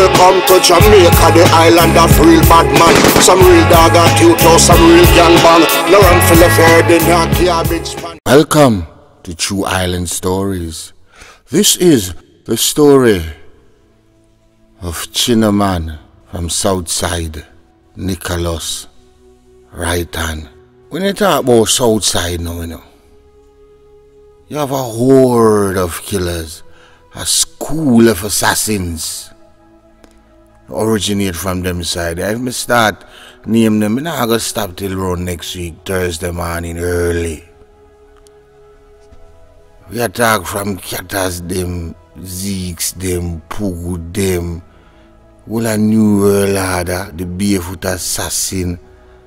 Welcome to Jamaica, the island of real bad man. Some real dog at you, some real gang bang. No run for the fair, the not garbage pan. Welcome to True Island Stories. This is the story of Chinaman from Southside, Nicholas, right hand. When you talk about Southside now, you have a horde of killers, a school of assassins originate from them side. If I start name them, I'm not going to stop till around next week, Thursday morning early. We attack from Catters them, Zeeks them, Pugu them, all a New World Order, the Barefoot Assassin,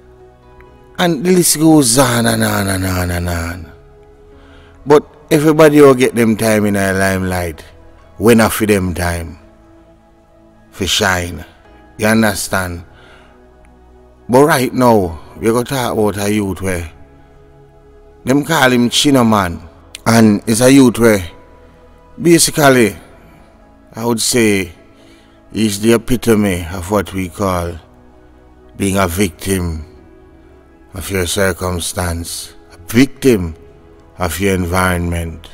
and the list goes on and on and on and on. But everybody will get them time in a limelight. When I for them time for shine. You understand? But right now, we're going to talk about a youth where them call him Chinaman. And it's a youth where basically I would say he's the epitome of what we call being a victim of your circumstance, a victim of your environment.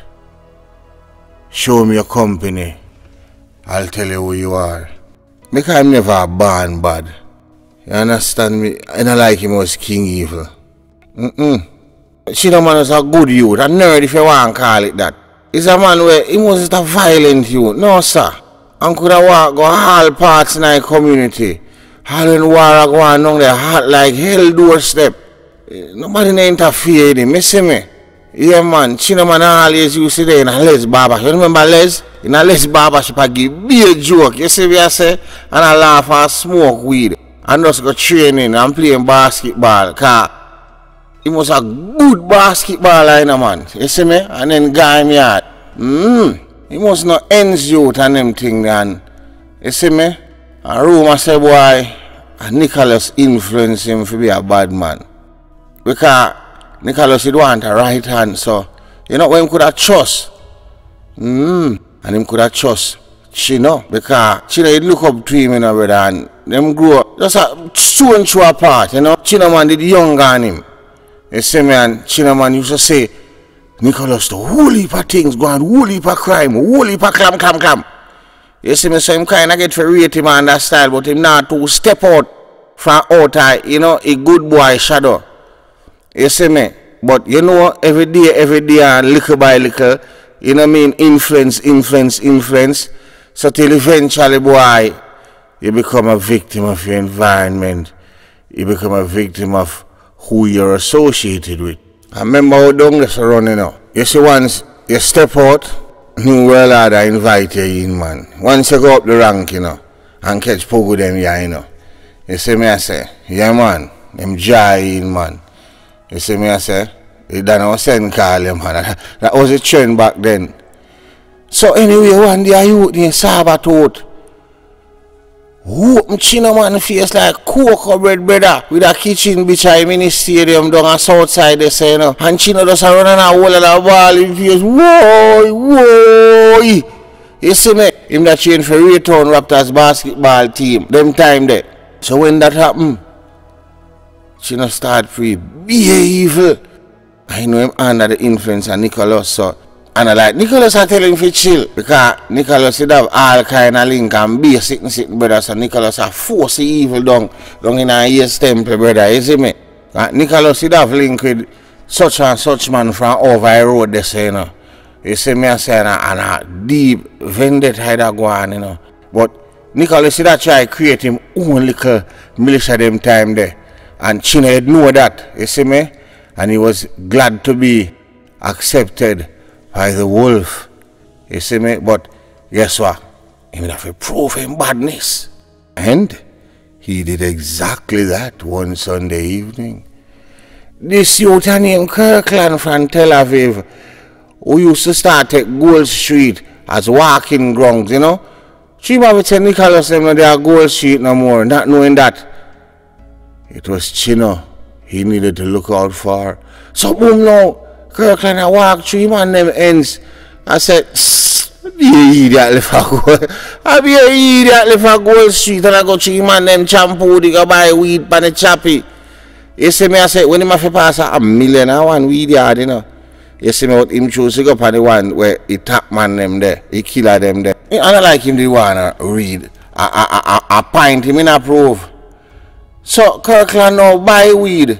Show me your company, I'll tell you who you are. Because I'm never born bad. You understand me? I don't like him as King Evil. Chinaman is a good youth, a nerd if you want to call it that. He's a man where he wasn't a violent youth. No sir. And could have walked go all parts in our community. All in war go on down there hot like hell doorstep. Nobody interfere in him, you see me? Yeah man, Chinaman always used to there in a Les barbershop. You remember Les? In a Les barbershop I give me a joke, you see what I say? And I laugh and smoke weed. And just go training and playing basketball. Cause he was a good basketballer, man. You see me? And then guy me out. He must not ends youth and them thing then. You see me? And rumor say boy, and Nicholas influenced him to be a bad man. Because Nicholas would want a right hand, so you know when him could have trust. And him could have trust Chino. Because Chino he'd look up to him, you know, brother, and them grew up just a so and so apart, you know. Chinaman did younger than him. You see me, and Chinaman used to say, Nicholas, the whole heap of things going, whole heap of crime, whole heap of clam. You see me, so him kind of get to rate him on that style, but him not to step out from outside, you know, a good boy shadow. You see me? But you know, every day, and little by little, you know what I mean, influence. So till eventually, boy, you become a victim of your environment. You become a victim of who you're associated with. I remember how down this run, you know. You see, once you step out, New World Order invite you in, man. Once you go up the rank, you know, and catch Pogo them, yeah, you know. You see me, I say, yeah, man, them dry in, man. You see me, I say, they don't send call them, man. That was a trend back then. So anyway, one day I youth in Sabbath whoop Chinaman face like cocoa bread, brother, with a kitchen bitch I mini stadium down on south side they say, you know. And Chino just running a whole of the ball in face. Whoa. You see me? Him that train for Raytown Raptors basketball team, them time there. So when that happened, Chino start free evil. I know him under the influence of Nicholas, so and I like Nicholas I tell him to chill because Nicholas would have all kind of link and be sitting brother, so Nicholas a force the evil down in a year's temple, brother, you see me? Nicholas would have link with such and such man from over the road they say, you know. You see me I say and a deep vendetta that go on, you know. But Nicholas would have try to create him own little militia them time there. And Chino had know that, you see me? And he was glad to be accepted by the wolf, you see me? But guess what? He would have to prove him badness. And he did exactly that one Sunday evening. This youth named Kirkland from Tel Aviv, who used to start at Gold Street as walking grounds, you know? She might say Nicholas them they are Gold Street no more, not knowing that it was Chino he needed to look out for. So boom now, Kirkland I walked through him and them ends. I said, Be an idiot left a go. I be an idiot left a Gold Street and I go check man them shampoo, they go buy weed pan the choppy. You see me I say when him have to pass $1 million and one weed yard, you know. You see me what him choose to go on the one where he tap man them there, he killer them there. I don't like him the one read. I pint him in approve. So Kirkland now buy weed.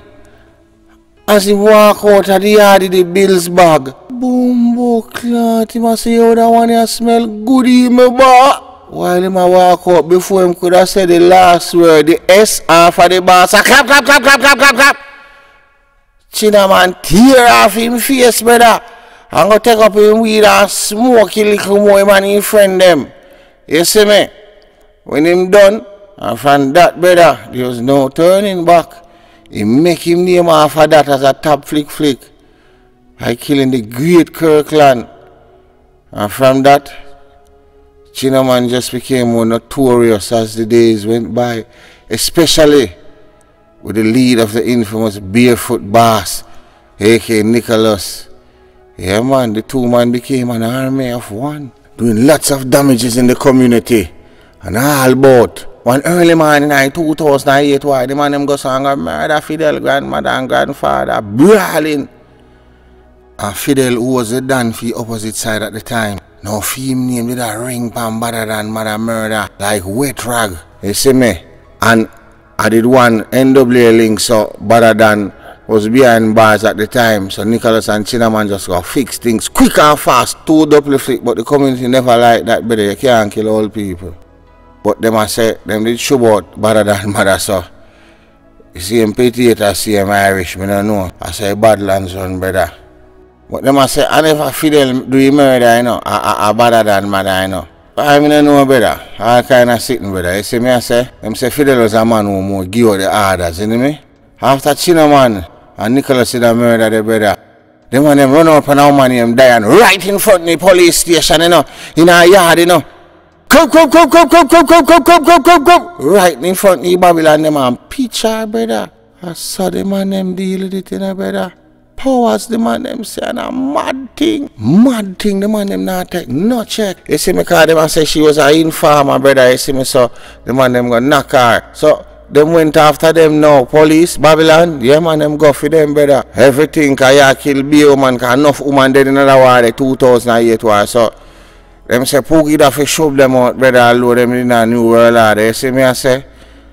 As he walk out of the yard with the bills bag. Boom, clot. He must say, oh, that one here smell good in my bar. While he walk out, before him could have said the last word, the S half of the bar. So clap, clap, clap, clap, clap, clap, clap. Chinaman tear off him face, brother. I'm going to take up him weed and smoke a little more, man, his friend them. You see me? When him done, and from that, brother, there was no turning back. He make him name off of that as a top flick. By killing the great Kirkland. And from that, Chinaman just became more notorious as the days went by. Especially with the lead of the infamous Barefoot Boss, a.k.a. Nicholas. Yeah, man, the two man became an army of one, doing lots of damages in the community. And all about one early morning in 2008, why the man them go sang a murder Fidel grandmother and grandfather, brawling. And Fidel, who was the Dan for the opposite side at the time, now him name with a ring pan better than mother murder, like wet rag. You see me? And I did one NWA link, so better than was behind bars at the time. So Nicholas and Chinaman just got fix things quick and fast, two double flick, but the community never like that, brother. You can't kill all people. But them I say, them did show about better than mother, so you see him Patriot, see him Irish, I don't know. I say Badlands run, brother. But them I say, I never Fidel do you murder, you know, I better than mother, you know. But I don't know, brother. All kind of sitting, brother. You see me, I say, them say Fidel was a man who more give out the orders, you know me? After Chinaman and Nicholas did a murder, the brother, them and them run up and how many them die and right in front of the police station, you know, in our yard, you know. Come. Right in front of the Babylon, them and picture, brother. I saw them and them deal with it, you know, brother. Powers, the man them say, and a mad thing, the man them not take no check. You see me, call them and say she was an informer, brother, you see me, so the man them gonna knock her. So, them went after them now, police, Babylon, yeah man, them go for them, brother. Everything, cause you kill Bio, man, cause enough woman dead in another war, the 2008 war, so, them say, Poogie da fi shove them out, brother, and load them in a new world order, you see me, I say,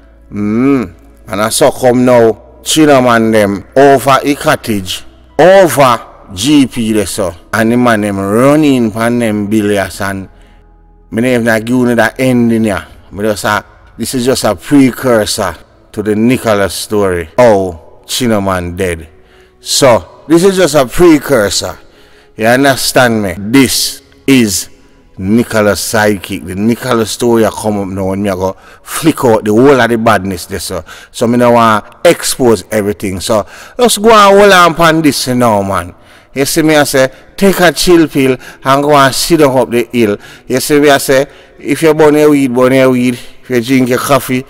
and I saw come now, Chinaman them, over a cottage, over GP there, so, and the man them running pan them billions, and me never not give you that ending here. Me just say, this is just a precursor to the Nicholas story. Oh, Chinaman dead. So, this is just a precursor. You understand me? This is Nicholas sidekick. The Nicholas story I come up now and me I go flick out the whole of the badness there, so me don't want to expose everything. So let's go and hold on upon this now, man. You see me I say, take a chill pill and go and sit down up the hill. You see me I say, if you burn your weed, burn your weed. If you drink your coffee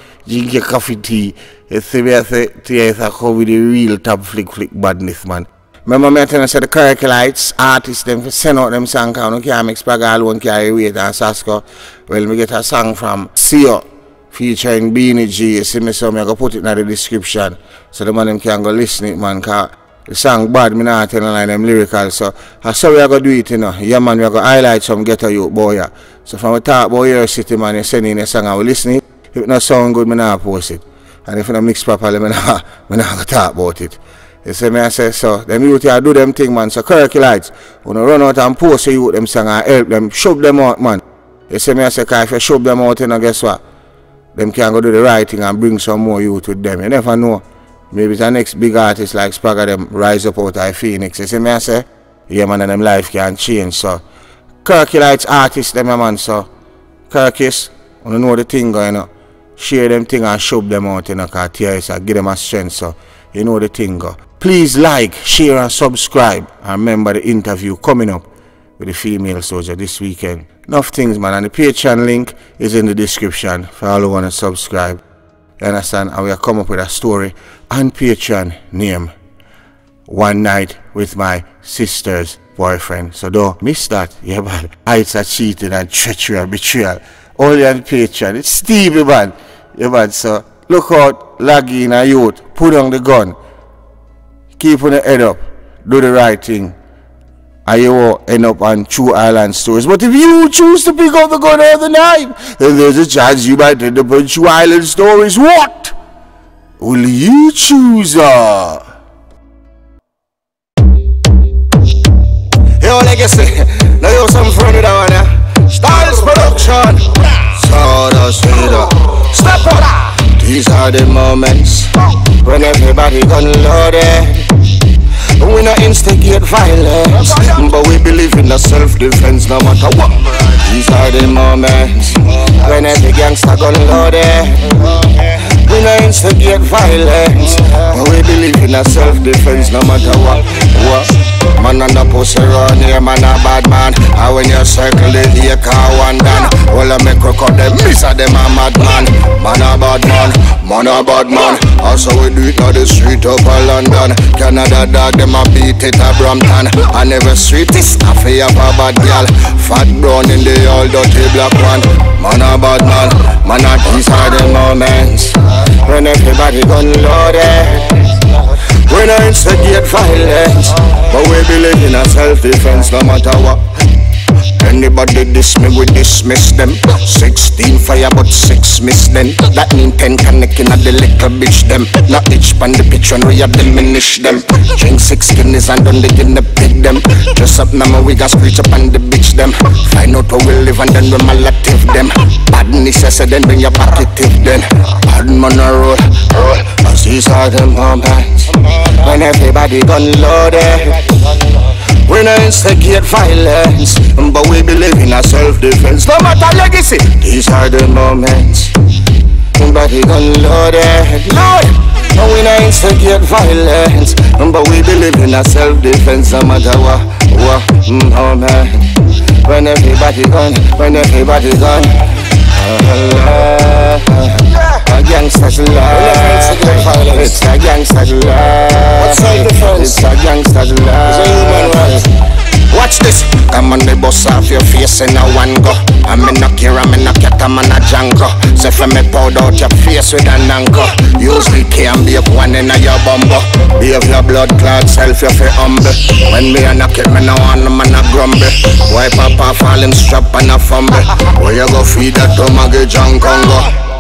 tea. You see me I say, tea is a come with the real top flick badness, man. Remember me telling you, the Kirklites artists them send out them songs, and can't make Spagga alone carry weight and Sasko. Well, me get a song from CEO featuring Beanie G. You see me, so me go put it in the description so the man them can go listen it, man. Cause the song bad, me not telling like them lyrical. So I saw we are gonna do it, you know. Yeah, man, we are gonna highlight some ghetto youth boy. Yeah. So from we talk about your city, man, you send in a song and we listen it. If it not sound good, me not post it. And if it not mix properly, me not gonna talk about it. You see me, I say, so, them youth here do them thing, man. So, Kirklites, when you run out and post the youth them song and help them, shove them out, man. You see me, I say, cause if you shove them out, you know, guess what? Them can go do the right thing and bring some more youth with them. You never know. Maybe the next big artist like Spagga, them rise up out of Phoenix. You see me, I say, yeah, man, and them life can change. So, Kirklites artists, them, man, so, Kirkis, when you know the thing going on, share them thing and shove them out, you know, cause tears, give them a strength, so, you know the thing go. Please like, share and subscribe. And remember the interview coming up with the female soldier this weekend. Enough things, man. And the Patreon link is in the description for all who want to subscribe. You understand? And we have come up with a story on Patreon named One Night with My Sisters ex-boyfriend. So don't miss that. Yeah, man. Heights are cheating and treachery and betrayal. Only on Patreon. It's Stevie, man. Yeah, man. So look out, Laggy and youth. Put on the gun. Keep on the head up. Do the right thing. And you will end up on True Island Stories. But if you choose to pick up the gun or the knife, then there's a chance you might end up on True Island Stories. What will you choose? Yo, legacy. Now you have some friend with that one, yeah? Styles Production. Sawdust Hater. Step up. These are the moments when everybody gun loaded. We not instigate violence, but we believe in the self-defense no matter what. These are the moments when every gangster gun loaded. We not instigate violence, but we believe in the self-defense no matter what. Man on the pussy run here, man a bad man. And when you circle the acre one done, all I make rock out them, miss a them a mad man. Man a bad man, man a bad man. Also we do it on the street up in London. Canada dog, them a beat it a Brampton. And every street is cafe of a bad girl. Fat brown in the old dirty black one. Man a bad man, man a these are the moments when everybody gun loaded. We don't instigate violence, but we believe in a self-defense no matter what. Anybody diss me, we dismiss them. 16 fire but 6 miss them. That mean 10 connecting at the little bitch them. Not itch pan the pitch when we have diminish them. Drink 6 guineas and don't dig in the pig them. Dress up now we got screech up on the bitch them. Find out how we live and then we malative them. Badness I said then bring your pocket then. Bad man a roll, cause these are the moments when everybody gun loaded. We don't instigate violence, but we believe in a self-defense no matter legacy. These are the moments everybody gun loaded, Lord. But we don't instigate violence, but we believe in a self-defense no matter what. Oh man, when everybody gun, a gangster's love. It's a gangster's love. What's self-defense? It's a gangster's love. It's a human right. Watch this. Come on the bus off your face in a one go. I'm in a care, I'm in a cat, I'm in a Django. Say for me powder out your face with an anchor. Use the key and be up one in a your bumbo. Be of your blood clot self you feel humble. When me a knock it, me no want no man a grumble. Wipe up off all him strap and a fumble. Where you go feed that to Maggie John Congo?